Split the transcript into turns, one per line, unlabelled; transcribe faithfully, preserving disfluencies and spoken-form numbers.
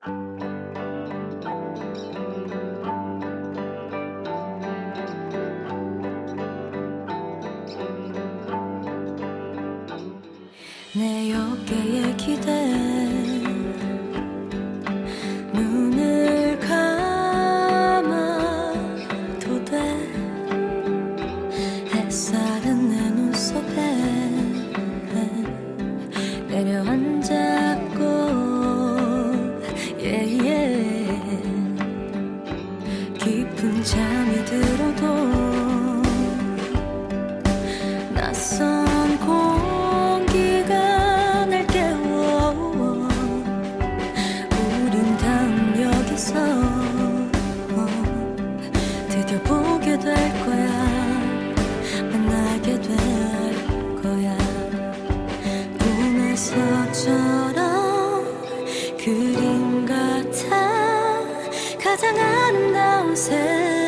내 어깨에 기대 눈을 감아도 돼. 햇살은 내 눈 속에 내려앉았고 yeah, yeah. 깊은 잠이 들어도 낯선 공기가 날 깨워. 우린 다음 여기서 드디어 보게 될 거야. 만나게 될 거야. 꿈에서처럼 그림 같아. 가장 아름다운 새